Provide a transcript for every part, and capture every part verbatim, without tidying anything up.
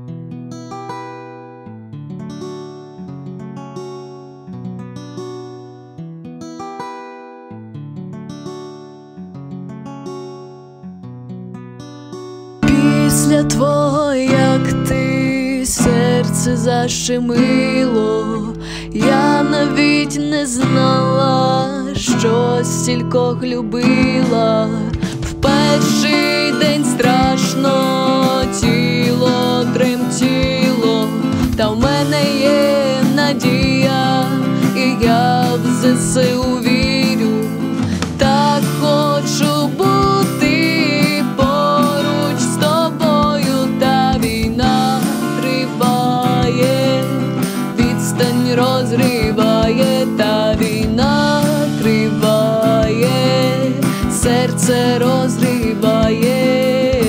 Після твого, як ти, серце защемило, я навіть не знала, що стількох любила. В перший день страшно тіло тремтіло, та в мене є надія, і я в ЗСУ вірю. Так хочу бути поруч з тобою, та війна триває, відстань розриває, та війна триває, серце розриває.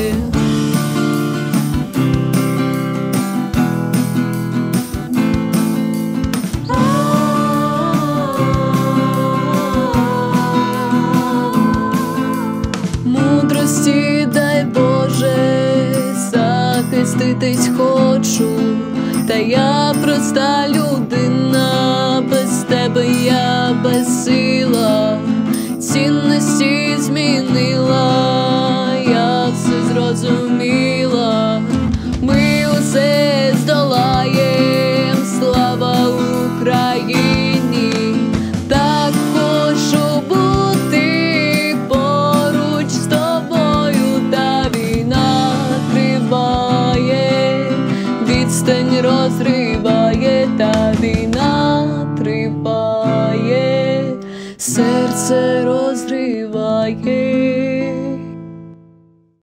Мудрості дай Боже, захиститись хочу, та я проста людина, без тебе я безсила. Цінності змінила, я все зрозуміла. Ми усе здолаєм, слава Україні. Так хочу бути поруч з тобою, та війна триває, відстань розриває, та війна триває, серце розриває.